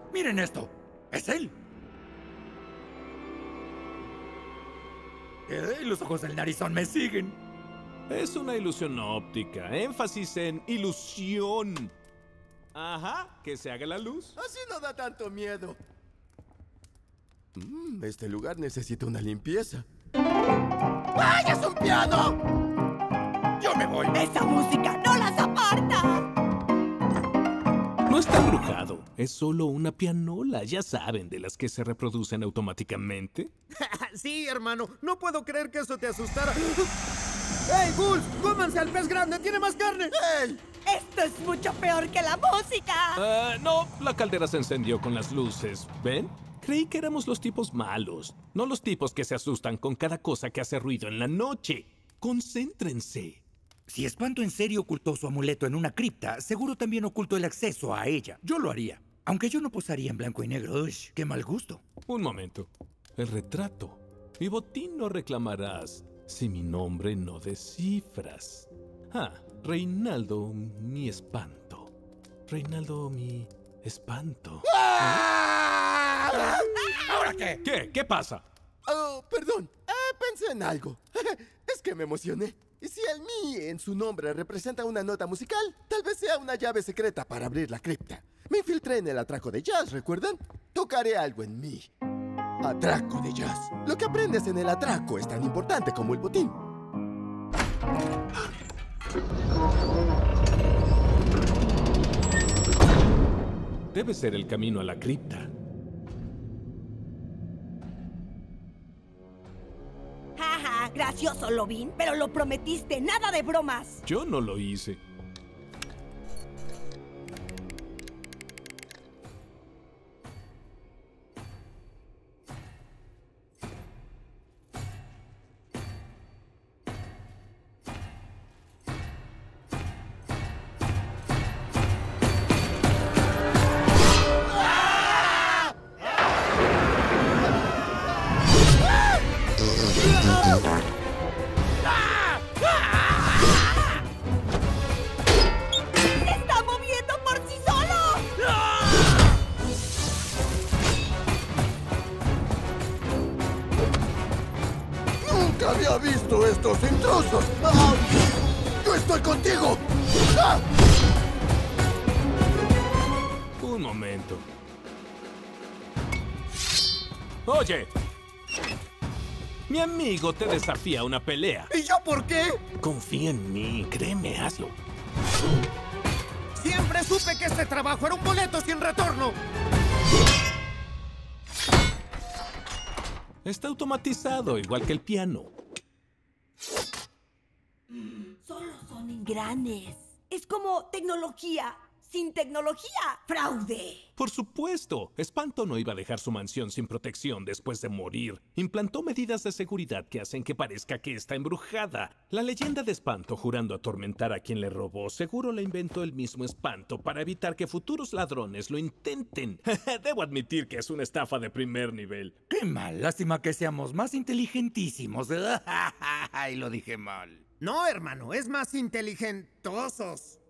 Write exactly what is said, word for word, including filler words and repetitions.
Miren esto. Es él. Eh, los ojos del narizón me siguen. Es una ilusión óptica. Énfasis en ilusión. Ajá, que se haga la luz. Así no da tanto miedo. Mm, este lugar necesita una limpieza. ¡Ay, es un piano! ¡Yo me voy! ¡Esa música no las aparta! No está embrujado. Es solo una pianola, ya saben, de las que se reproducen automáticamente. Sí, hermano. No puedo creer que eso te asustara. ¡Hey, Ghouls! ¡Cómanse al pez grande! ¡Tiene más carne! ¡Ey! ¡Esto es mucho peor que la música! Ah, no, la caldera se encendió con las luces. ¿Ven? Creí que éramos los tipos malos, no los tipos que se asustan con cada cosa que hace ruido en la noche. Concéntrense. Si Espanto en serio ocultó su amuleto en una cripta, seguro también ocultó el acceso a ella. Yo lo haría. Aunque yo no posaría en blanco y negro. Uy, qué mal gusto. Un momento. El retrato. Mi botín no reclamarás si mi nombre no descifras. Ah, Reinaldo, mi espanto. Reinaldo, mi espanto. ¡Ah! ¿Ahora qué? ¿Qué? ¿Qué pasa? Oh, perdón. Eh, pensé en algo. Es que me emocioné. Y si el mi en su nombre representa una nota musical, tal vez sea una llave secreta para abrir la cripta. Me infiltré en el atraco de jazz, ¿recuerdan? Tocaré algo en mí. Atraco de jazz. Lo que aprendes en el atraco es tan importante como el botín. Debe ser el camino a la cripta. Jaja, gracioso, Lobin, pero lo prometiste, nada de bromas. Yo no lo hice. ¡Se está moviendo por sí solo! ¡Nunca había visto estos intrusos! ¡Ah! ¡Yo estoy contigo! ¡Ah! Un momento. Oye. Mi amigo te desafía a una pelea. ¿Y yo por qué? Confía en mí, créeme, hazlo. Siempre supe que este trabajo era un boleto sin retorno. Está automatizado, igual que el piano. Solo son engranes. Es como tecnología sin tecnología. ¡Fraude! Por supuesto, Espanto no iba a dejar su mansión sin protección después de morir. Implantó medidas de seguridad que hacen que parezca que está embrujada. La leyenda de Espanto jurando atormentar a quien le robó seguro la inventó el mismo Espanto para evitar que futuros ladrones lo intenten. Debo admitir que es una estafa de primer nivel. Qué mal. Lástima que seamos más inteligentísimos. Ay, lo dije mal. No, hermano, es más inteligentosos.